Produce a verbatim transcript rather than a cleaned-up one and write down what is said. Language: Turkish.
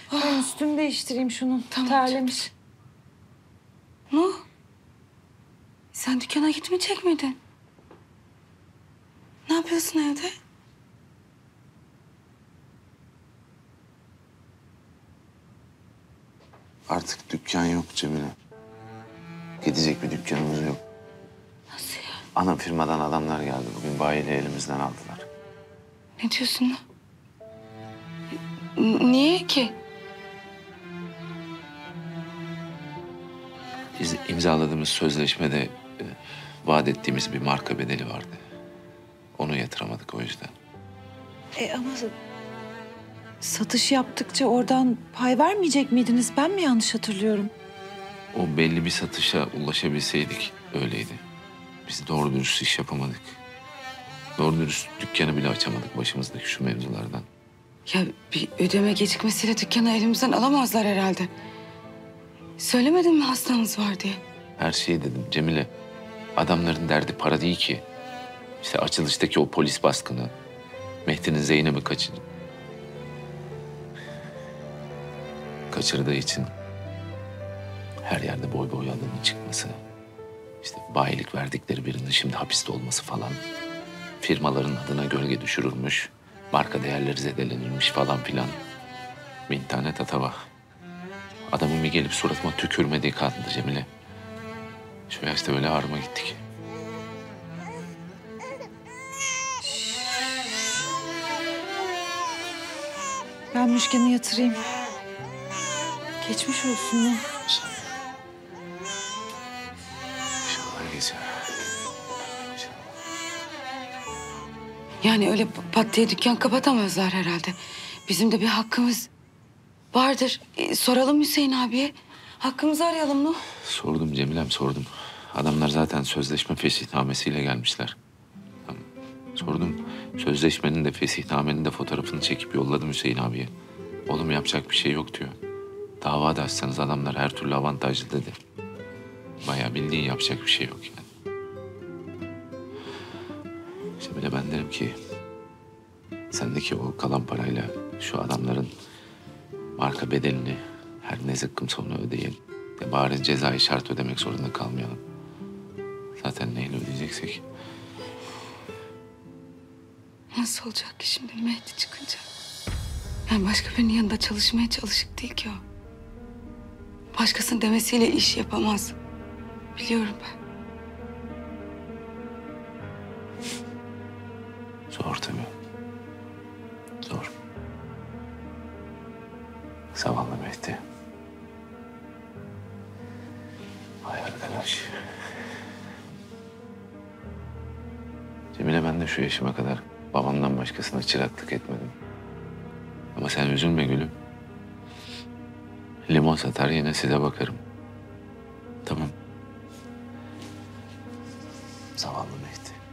Ben üstünü değiştireyim şunun. Tamam. Terlemiş. Nuh, sen dükkana gitmeyecek miydin? Ne yapıyorsun evde? Artık dükkan yok Cemile. Gidecek bir dükkanımız yok. Nasıl ya? Ana firmadan adamlar geldi. Bugün bayiyle elimizden aldılar. Ne diyorsun lan? N- niye ki? Biz imzaladığımız sözleşmede e, vaat ettiğimiz bir marka bedeli vardı. Onu yatıramadık o yüzden. E ama satış yaptıkça oradan pay vermeyecek miydiniz? Ben mi yanlış hatırlıyorum? O belli bir satışa ulaşabilseydik öyleydi. Biz doğru dürüst iş yapamadık. Doğru dürüst dükkanı bile açamadık başımızdaki şu mevzulardan. Ya bir ödeme gecikmesiyle dükkanı elimizden alamazlar herhalde. Söylemedin mi hastanız var diye? Her şeyi dedim Cemile. Adamların derdi para değil ki. İşte açılıştaki o polis baskını, Mehdi'nin Zeynep'i kaçır... kaçırdığı için her yerde boy boy adamın çıkması, işte bayilik verdikleri birinin şimdi hapiste olması falan, firmaların adına gölge düşürülmüş, marka değerleri zedelenilmiş falan filan. Bin tane tatava. Adamın bir gelip suratıma tükürmediği kaldı Cemile. Şu yaşta böyle ağrıma gittik. Ben Müşken'i yatırayım. Geçmiş olsun mu? İnşallah. İnşallah geçer. İnşallah. Yani öyle pat diye dükkan kapatamazlar herhalde. Bizim de bir hakkımız vardır. E, soralım Hüseyin abiye. Hakkımızı arayalım Nuh. Sordum Cemile'm sordum. Adamlar zaten sözleşme fesihnameyle gelmişler. Tamam. Sordum. Sözleşmenin de fesihnamenin de fotoğrafını çekip yolladım Hüseyin abiye. Oğlum yapacak bir şey yok diyor. Dava da açsanız adamlar her türlü avantajlı dedi. Bayağı bildiğin yapacak bir şey yok yani. Cemile ben derim ki... sendeki o kalan parayla şu adamların marka bedelini her ne zıkkımsa onu ödeyelim. De bari cezayı şart ödemek zorunda kalmayalım. Zaten neyle ödeyeceksek. Nasıl olacak ki şimdi Mehdi çıkınca? Yani başka birinin yanında çalışmaya çalışık değil ki o. Başkasının demesiyle iş yapamaz. Biliyorum ben. Zor tabii. Zor. Zavallı Mehdi. Vay arkadaş. Cemile ben de şu yaşıma kadar babamdan başkasına çıraklık etmedim. Ama sen üzülme gülüm. Limon satar yine size bakarım. Tamam. Zavallı Mehdi.